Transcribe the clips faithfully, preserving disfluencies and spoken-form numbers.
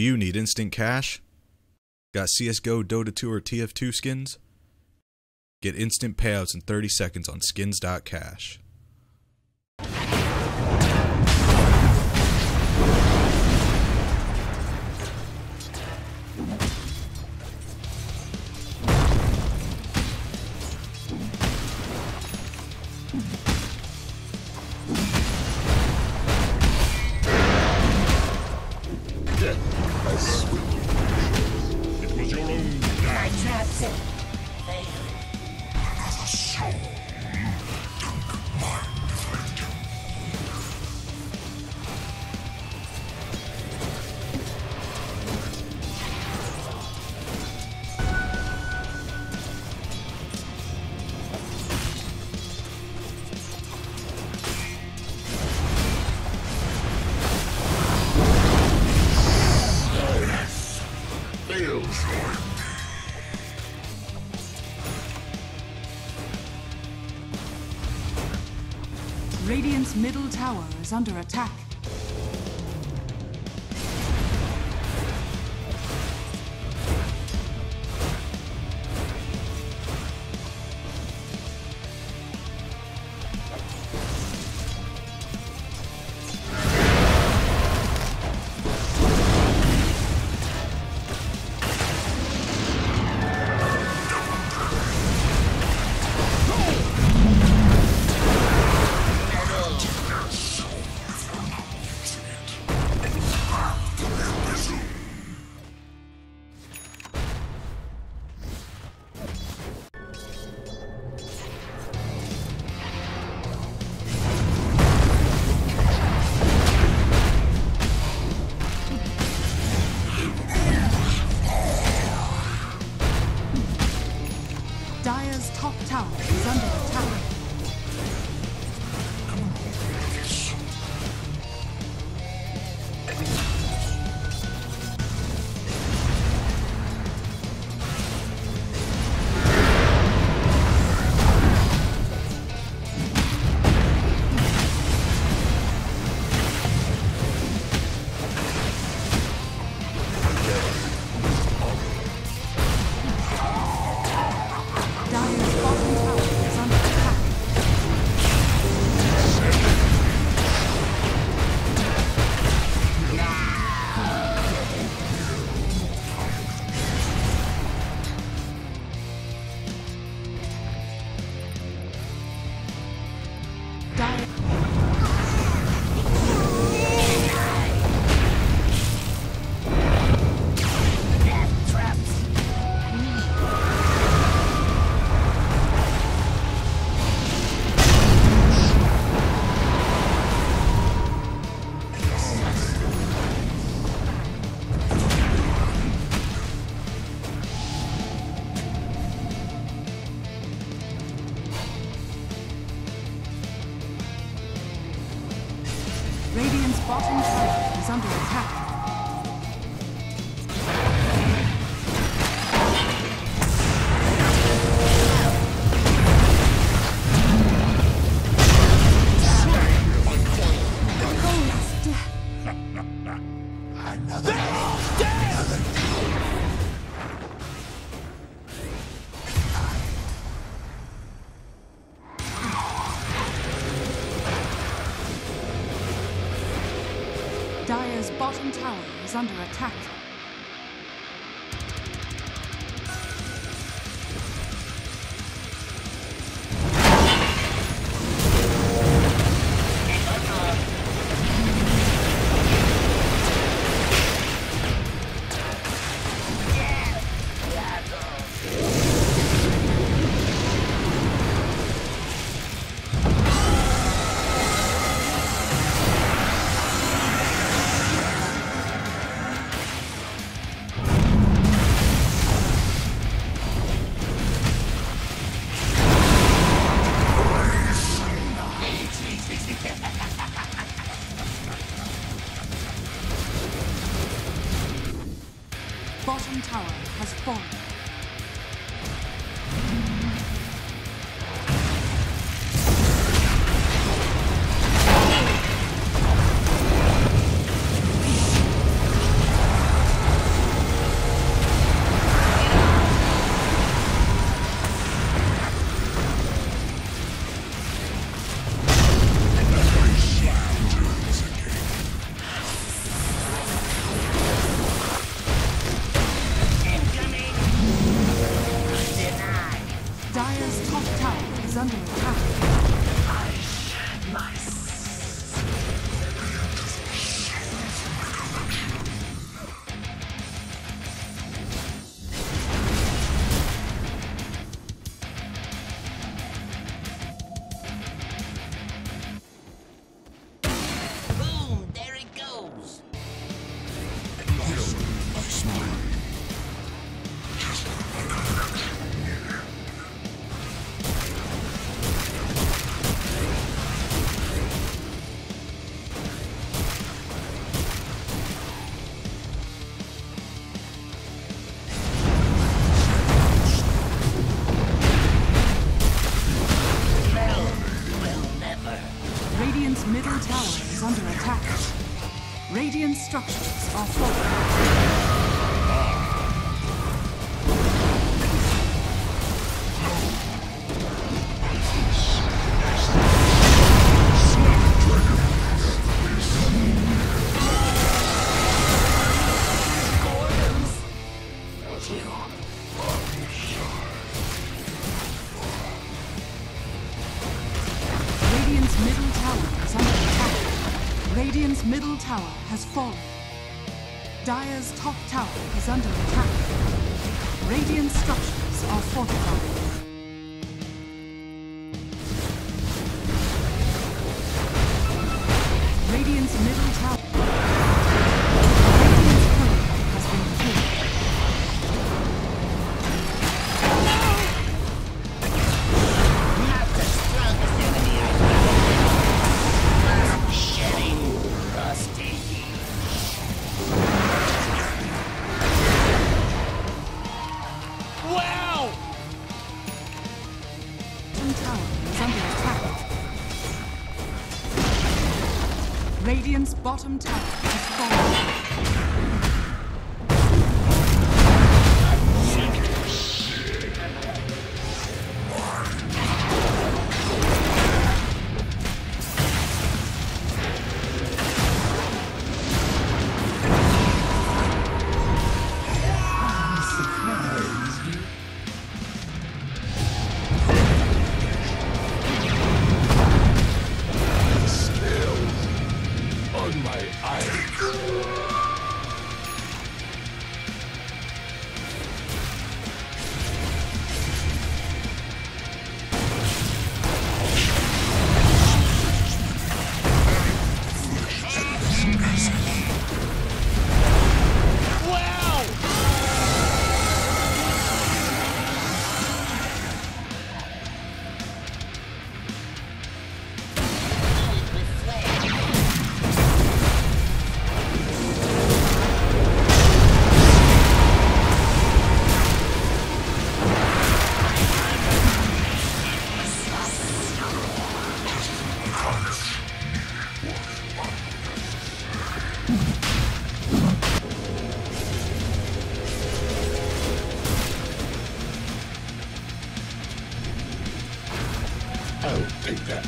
you need instant cash? Got C S G O, Dota two, or T F two skins? Get instant payouts in thirty seconds on skins dot cash. Radiant's middle tower is under attack. Dire's top tower is under attack. Radiant's bottom tower is under attack. Dire's bottom tower is under attack. is under attack. I shed my boom, there it goes. Radiant's middle tower is under attack. Radiant structures are falling. Radiant's middle tower is under attack. Radiant's middle tower has fallen. Dire's top tower is under attack. Radiant structures are fortified. Radiant's middle tower. Radiant's courier has been killed. Not the strongest enemy I know. Shedding rusty. Wow! Bottom tower is under attack. Radiant's bottom tower has fallen. On my eyes. I'll take that.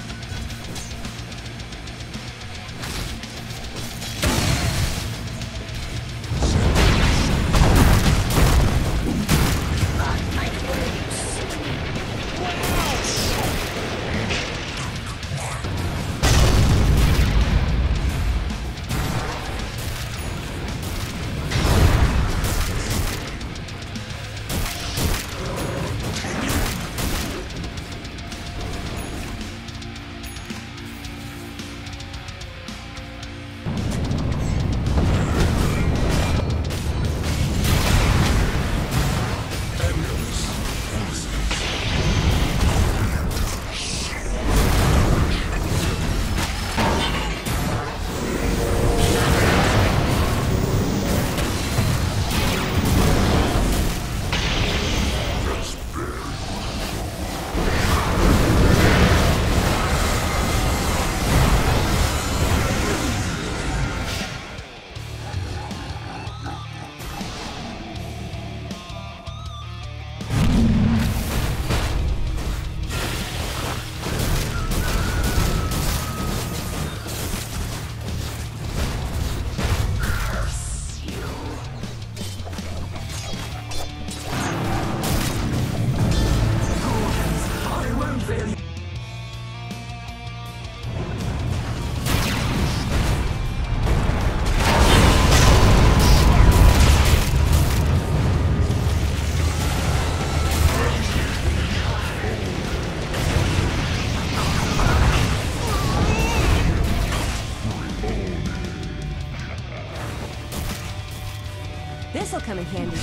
This'll come in handy.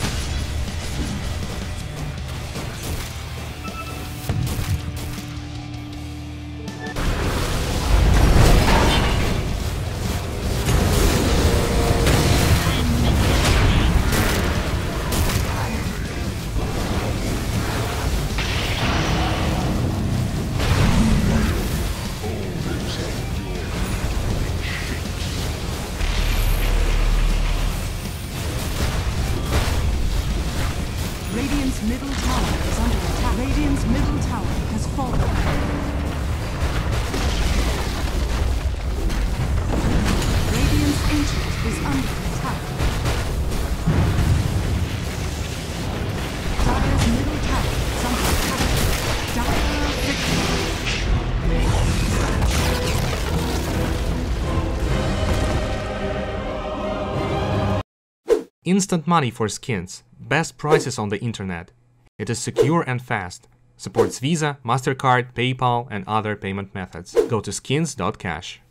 Radiant's middle tower is under attack. Radiant's middle tower has fallen. Radiant's ancient is under attack. Dire's middle tower is under attack. Dire victory. Instant money for skins. Best prices on the internet. It is secure and fast. Supports Visa, MasterCard, PayPal and other payment methods. Go to skins dot cash.